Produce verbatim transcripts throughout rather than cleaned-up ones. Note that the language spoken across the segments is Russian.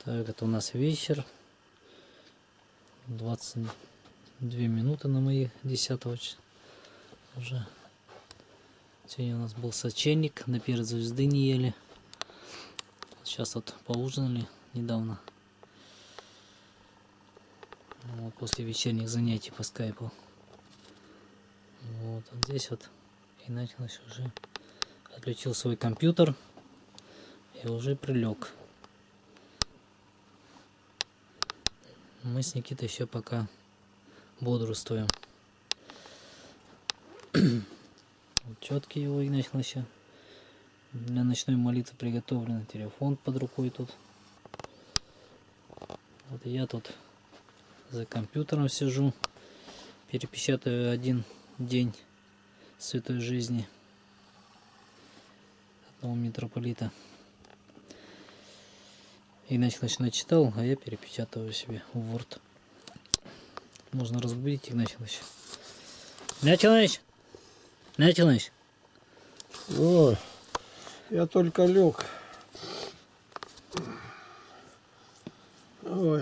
Так, это у нас вечер. двадцать две минуты на моих десятого уже. Сегодня у нас был сочельник, на перец звезды не ели. Сейчас вот поужинали недавно. Вот, после вечерних занятий по скайпу. Вот, вот здесь вот и началось уже. Отключил свой компьютер и уже прилег. Мы с Никитой еще пока бодрствуем. Вот четкий его и начал еще. Для ночной молитвы приготовлен. Телефон под рукой тут. Вот я тут за компьютером сижу. Перепечатаю один день святой жизни одного митрополита. Игнатий Иванович начитал, а я перепечатываю себе в Word. Можно разбудить Игнатия Ивановича. Игнатий Иванович! Игнатий Иванович! Ой, я только лег. Ой.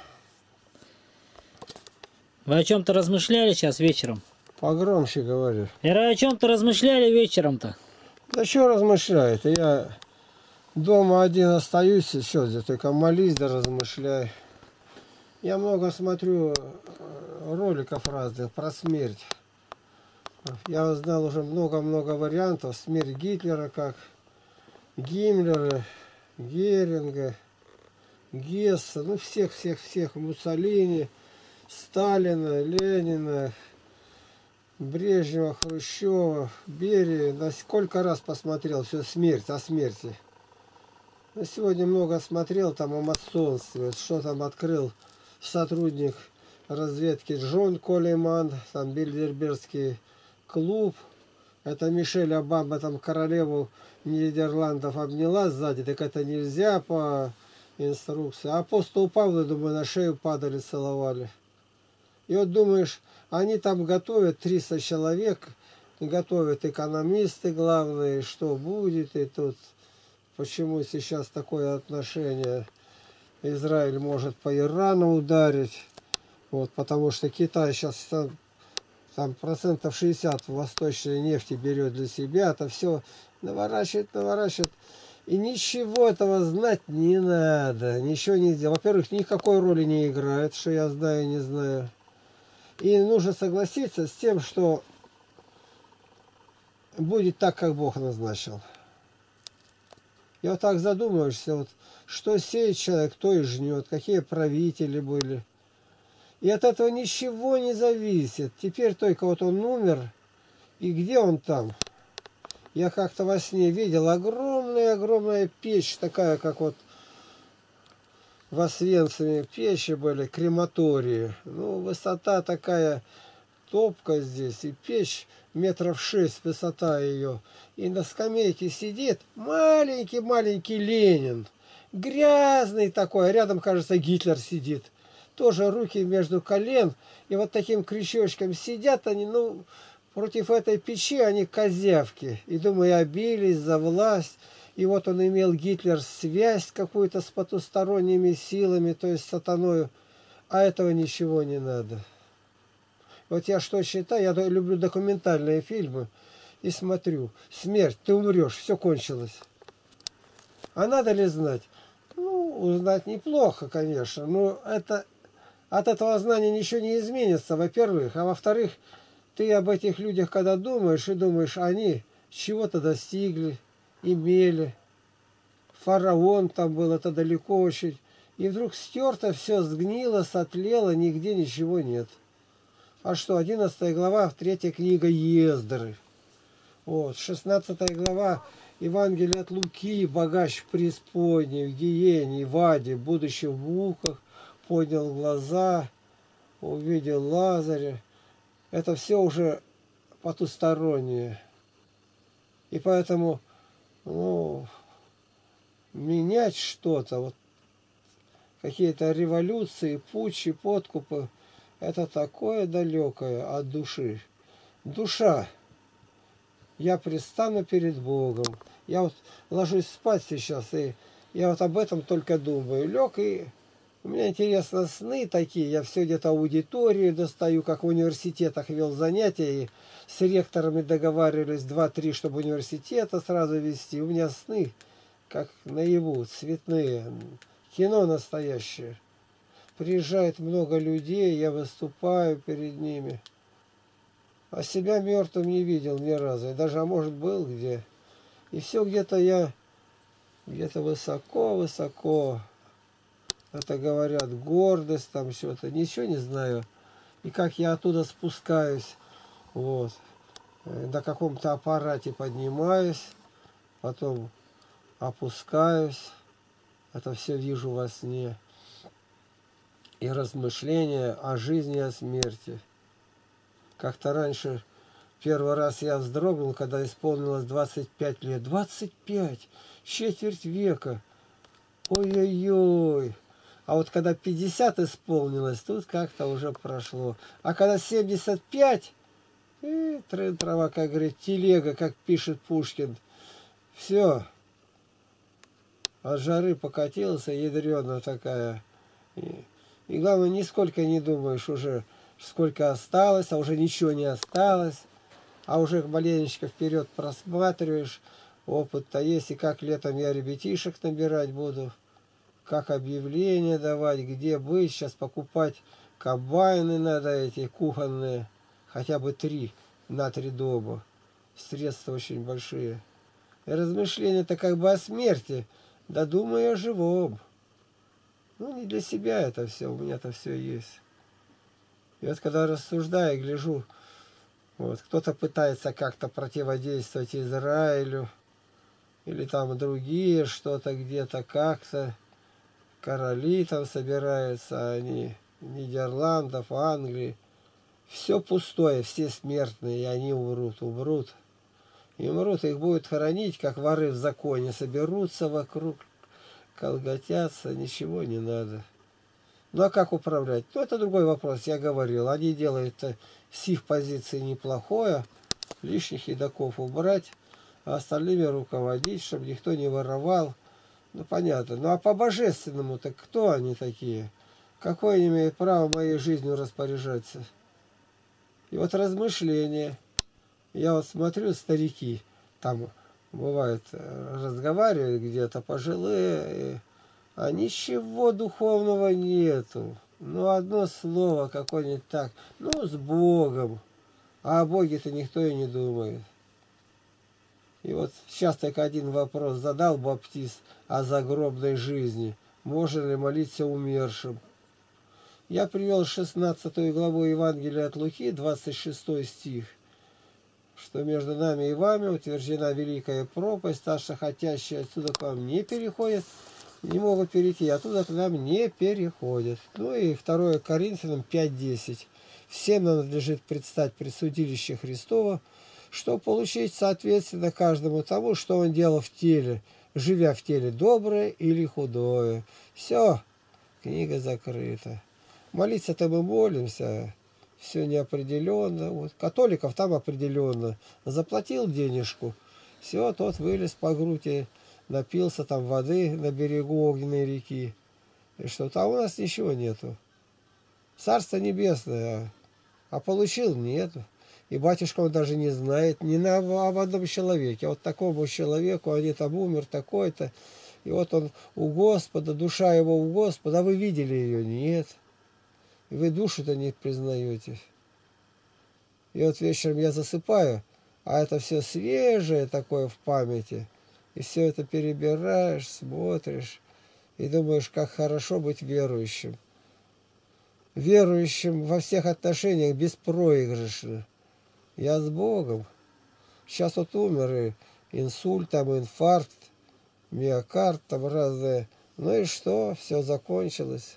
Вы о чем-то размышляли сейчас вечером? Погромче говори. Я о чем-то размышляли вечером-то? Да что размышляет? Я дома один остаюсь, все, где только молись да размышляй. Я много смотрю роликов разных про смерть. Я знал уже много-много вариантов. Смерть Гитлера, как Гиммлера, Геринга, Гесса, ну всех-всех-всех, Муссолини, Сталина, Ленина, Брежнева, Хрущева, Берии. На сколько раз посмотрел все смерть, о смерти. Но сегодня много смотрел там о масонстве, что там открыл сотрудник разведки Джон Коллиман, там Бильдербергский клуб. Это Мишель Обама там королеву Нидерландов обняла сзади, так это нельзя по инструкции. А апостол Павла, думаю, на шею падали, целовали. И вот думаешь, они там готовят триста человек, готовят экономисты главные, что будет, и тут почему сейчас такое отношение. Израиль может по Ирану ударить, вот, потому что Китай сейчас там, там процентов шестьдесят восточной нефти берет для себя, это все наворачивает, наворачивает. И ничего этого знать не надо, ничего не сделать. Во-первых, никакой роли не играет, что я знаю, не знаю. И нужно согласиться с тем, что будет так, как Бог назначил. И вот так задумываешься, вот, что сеет человек, то и жнет, какие правители были. И от этого ничего не зависит. Теперь только вот он умер, и где он там? Я как-то во сне видел огромная-огромная печь, такая, как вот в Освенциме печи были, крематории. Ну, высота такая, топка здесь, и печь метров шесть, высота ее. И на скамейке сидит маленький-маленький Ленин, грязный такой, а рядом, кажется, Гитлер сидит. Тоже руки между колен, и вот таким крючочком сидят они, ну, против этой печи они козявки. И, думаю, обились за власть. И вот он имел, Гитлер, связь какую-то с потусторонними силами, то есть с сатаною. А этого ничего не надо. Вот я что считаю, я люблю документальные фильмы и смотрю. Смерть, ты умрешь, все кончилось. А надо ли знать? Ну, узнать неплохо, конечно, но это, от этого знания ничего не изменится, во-первых. А во-вторых, ты об этих людях, когда думаешь, и думаешь, они чего-то достигли, имели. Фараон там был, это далеко очень. И вдруг стерто все, сгнило, сотлело, нигде ничего нет. А что, одиннадцатая глава, третья книга Ездры. Вот, шестнадцатая глава Евангелие от Луки, богач в преисподней, в гиене, в аде, будучи в муках, поднял глаза, увидел Лазаря. Это все уже потустороннее. И поэтому, ну, менять что-то, вот какие-то революции, путчи, подкупы, это такое далекое от души. Душа. Я предстану перед Богом. Я вот ложусь спать сейчас, и Я вот об этом только думаю. Лег, и у меня интересно сны такие. Я все где-то аудиторию достаю, как в университетах вел занятия. И с ректорами договаривались два-три, чтобы университета сразу вести. У меня сны, как наяву, цветные. Кино настоящее. Приезжает много людей, я выступаю перед ними. А себя мертвым не видел ни разу. И даже, а может, был где. И все где-то я, где-то высоко-высоко. Это говорят, гордость там что-то. Ничего не знаю. И как я оттуда спускаюсь. Вот. На каком-то аппарате поднимаюсь. Потом опускаюсь. Это все вижу во сне. И размышления о жизни и о смерти. Как-то раньше, первый раз я вздрогнул, когда исполнилось двадцать пять лет. двадцать пять! Четверть века! Ой-ой-ой! А вот когда пятьдесят исполнилось, тут как-то уже прошло. А когда семьдесят пять, э, трава, как говорит, телега, как пишет Пушкин. Все. От жары покатился, ядрёная такая. И, и главное, нисколько не думаешь уже, сколько осталось, а уже ничего не осталось. А уже маленечко вперед просматриваешь. Опыт-то есть, и как летом я ребятишек набирать буду. Как объявления давать, где быть. Сейчас покупать комбайны надо эти кухонные. Хотя бы три на три дома. Средства очень большие. И размышления-то как бы о смерти. Да думаю о живом. Ну, не для себя это все. У меня-то все есть. И вот когда рассуждаю, гляжу, вот, кто-то пытается как-то противодействовать Израилю. Или там другие что-то где-то как-то. Короли там собираются, они Нидерландов, Англии. Все пустое, все смертные, и они умрут, умрут. И умрут, их будут хоронить, как воры в законе. Соберутся вокруг, колготятся, ничего не надо. Ну а как управлять? Ну это другой вопрос, я говорил. Они делают с их позиции неплохое, лишних едоков убрать, а остальными руководить, чтобы никто не воровал. Ну, понятно. Ну, а по божественному, так кто они такие? Какое они имеют право моей жизнью распоряжаться? И вот размышления. Я вот смотрю, старики, там, бывает, разговаривают где-то пожилые, а ничего духовного нету. Ну, одно слово какое-нибудь так. Ну, с Богом. А о Боге-то никто и не думает. И вот сейчас только один вопрос задал баптист о загробной жизни. Можно ли молиться умершим? Я привел шестнадцатую главу Евангелия от Луки, двадцать шестой стих, что между нами и вами утверждена великая пропасть, та, что хотящие отсюда к вам не переходят, не могут перейти, оттуда к нам не переходят. Ну и второе Коринфянам пять десять. Всем нам надлежит предстать пред судилище Христова, чтобы получить соответственно каждому тому, что он делал в теле, живя в теле доброе или худое. Все, книга закрыта. Молиться-то мы молимся, все неопределенно. Вот. Католиков там определенно. Заплатил денежку, все, тот вылез по груди, напился там воды на берегу огненной реки. И что там у нас ничего нету. Царство небесное, а получил нету. И батюшка он даже не знает ни на, об одном человеке. Вот такому человеку, они там умер такой-то. И вот он у Господа, душа его у Господа. А вы видели ее? Нет. И вы душу-то не признаете. И вот вечером я засыпаю, а это все свежее такое в памяти. И все это перебираешь, смотришь. И думаешь, как хорошо быть верующим. Верующим во всех отношениях беспроигрышно. Я с Богом. Сейчас вот умер, и инсульт, там, инфаркт, миокард, там разные. Ну и что? Все закончилось.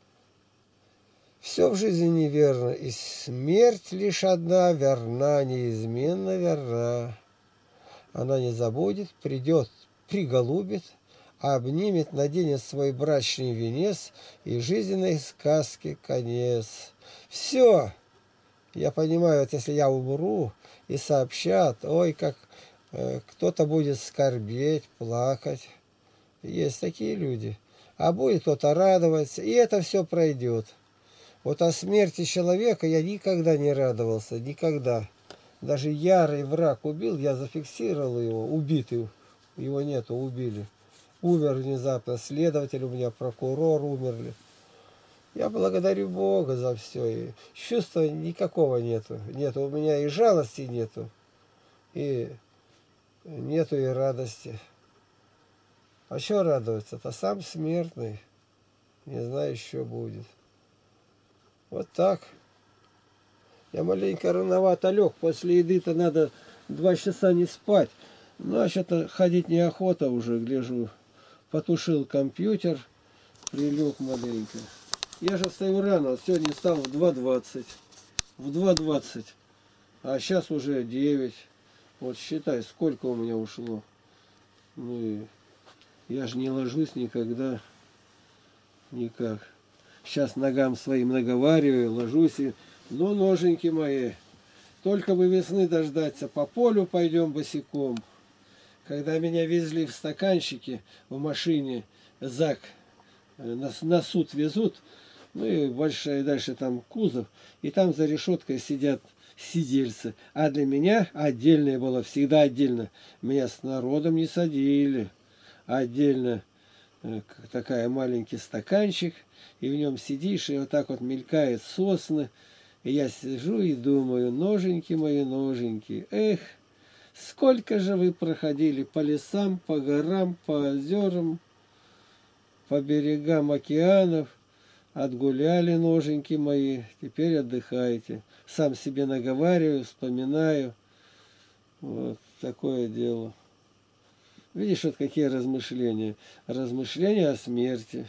Все в жизни неверно, и смерть лишь одна верна, неизменно верна. Она не забудет, придет, приголубит, обнимет, наденет свой брачный венец, и жизненной сказки конец. Все! Я понимаю, вот если я умру и сообщат, ой, как э, кто-то будет скорбеть, плакать. Есть такие люди. А будет кто-то радоваться, и это все пройдет. Вот о смерти человека я никогда не радовался, никогда. Даже ярый враг убил, я зафиксировал его, убитый. Его нету, убили. Умер внезапно следователь у меня, прокурор умерли. Я благодарю Бога за все. И чувства никакого нету. Нету у меня и жалости нету, и нету и радости. А что радоваться-то? Сам смертный. Не знаю, что будет. Вот так. Я маленько рановато лег. После еды-то надо два часа не спать. Ну, а что-то ходить неохота уже, гляжу. Потушил компьютер, прилег маленько. Я же встаю рано, сегодня встал в два двадцать. В два двадцать. А сейчас уже девять. Вот считай, сколько у меня ушло. Ну и я же не ложусь никогда. Никак. Сейчас ногам своим наговариваю, ложусь и... Ну, ноженьки мои, только бы весны дождаться, по полю пойдем босиком. Когда меня везли в стаканчике в машине, ЗАГ, на, на суд везут, ну и большая дальше там кузов, и там за решеткой сидят сидельцы. А для меня отдельное было, всегда отдельно. Меня с народом не садили. Отдельно такая маленький стаканчик, и в нем сидишь, и вот так вот мелькают сосны. И я сижу и думаю, ноженьки мои, ноженьки, эх, сколько же вы проходили по лесам, по горам, по озерам, по берегам океанов, отгуляли, ноженьки мои, теперь отдыхайте. Сам себе наговариваю, вспоминаю. Вот такое дело. Видишь, вот какие размышления. Размышления о смерти.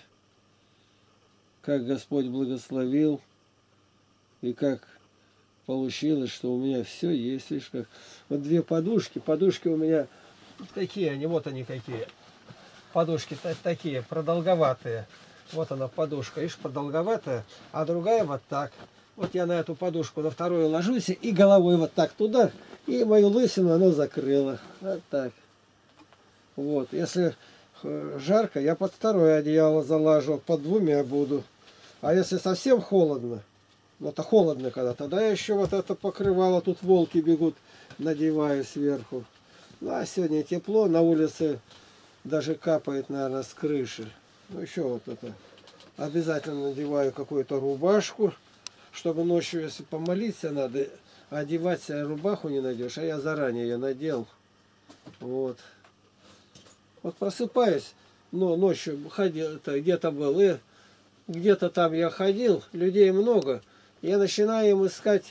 Как Господь благословил. И как получилось, что у меня все есть. Видишь, как. Вот две подушки. Подушки у меня такие они, вот они какие. Подушки такие, продолговатые. Вот она подушка, видишь, продолговатая. А другая вот так. Вот я на эту подушку, на вторую ложусь и головой вот так туда. И мою лысину оно закрыло. Вот так. Вот. Если жарко, я под второе одеяло залажу, под двумя буду. А если совсем холодно, ну это холодно когда, тогда я еще вот это покрывало, тут волки бегут, надеваю сверху. Ну а сегодня тепло, на улице даже капает, наверное, с крыши. Ну еще вот это. Обязательно надеваю какую-то рубашку, чтобы ночью, если помолиться надо, одевать себе рубаху не найдешь, а я заранее ее надел. Вот. Вот просыпаюсь, но ночью ходил, где-то был, и где-то там я ходил, людей много, я начинаю им искать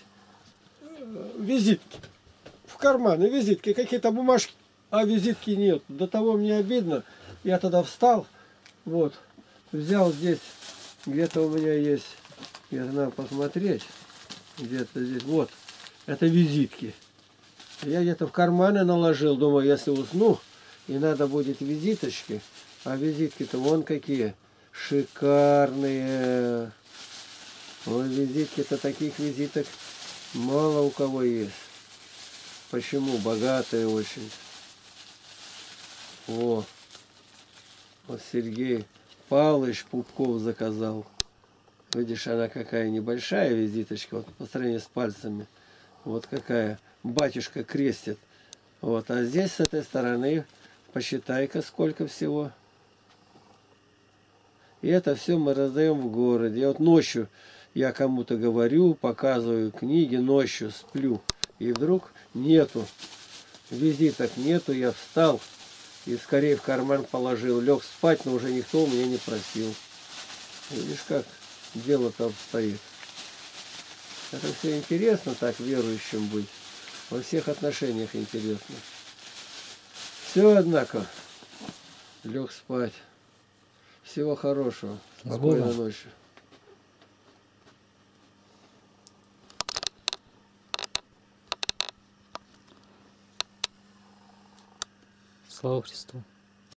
визитки. В карманы визитки, какие-то бумажки, а визитки нет. До того мне обидно. Я тогда встал, вот, взял здесь, где-то у меня есть, я надо посмотреть, где-то здесь, вот, это визитки. Я где-то в карманы наложил, думаю, если усну, и надо будет визиточки, а визитки-то вон какие, шикарные. Вот визитки-то, таких визиток мало у кого есть. Почему? Богатые очень. О, вот Сергей Павлович Пупков заказал. Видишь, она какая небольшая визиточка, вот по сравнению с пальцами. Вот какая. Батюшка крестит. Вот, а здесь с этой стороны, посчитай-ка, сколько всего. И это все мы раздаем в городе. И вот ночью я кому-то говорю, показываю книги, ночью сплю. И вдруг нету, визиток нету, я встал и скорее в карман положил. Лег спать, но уже никто у меня не просил. Видишь, как дело-то обстоит. Это все интересно так верующим быть. Во всех отношениях интересно. Все, однако, лег спать. Всего хорошего. Спокойной ночи. Слава Христу.